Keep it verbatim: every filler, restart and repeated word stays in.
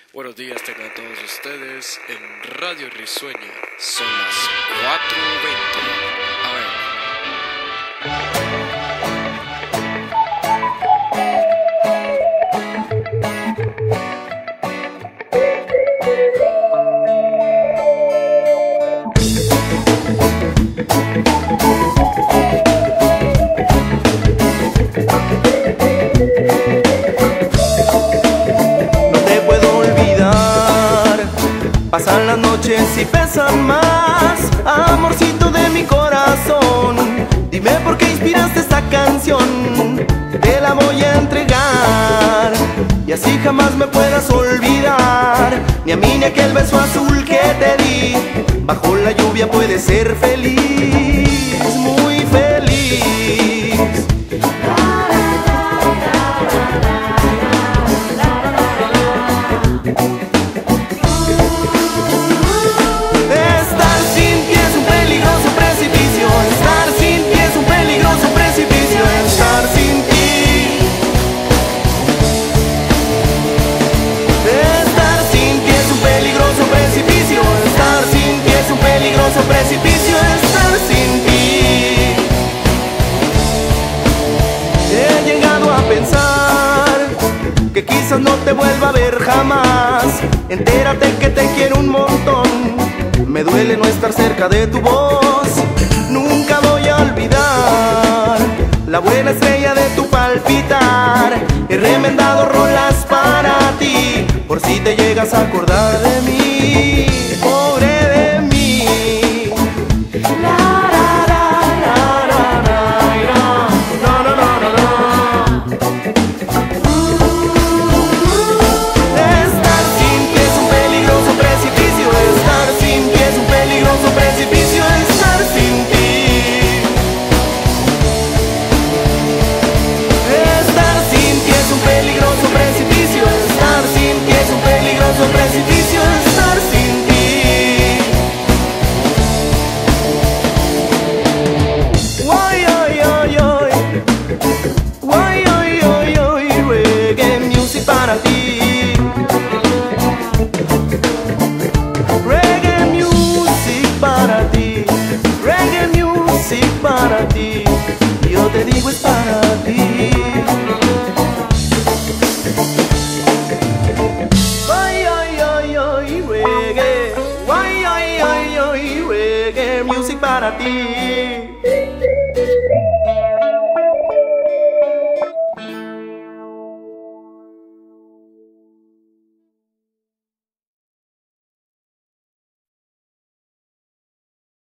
Buenos días tengan todos ustedes en Radio Risueña. Son las cuatro veinte. A ver. Pasan las noches y pesan más, amorcito de mi corazón. Dime por qué inspiraste esta canción, te la voy a entregar. Y así jamás me puedas olvidar, ni a mí ni aquel beso azul que te di. Bajo la lluvia puedes ser feliz, muy feliz. Precipicio, estar sin ti. He llegado a pensar que quizás no te vuelva a ver jamás. Entérate que te quiero un montón, me duele no estar cerca de tu voz. Nunca voy a olvidar la buena estrella de tu palpitar. He remendado rolas para ti, por si te llegas a acordar de mí. Pobre de mí. Precipicio, estar sin ti. Why, oy, oy, oy. Why, oy, oy, oy. Reggae music para ti. Reggae music para ti. Reggae music para ti. Yo te digo es para ti. Para ti.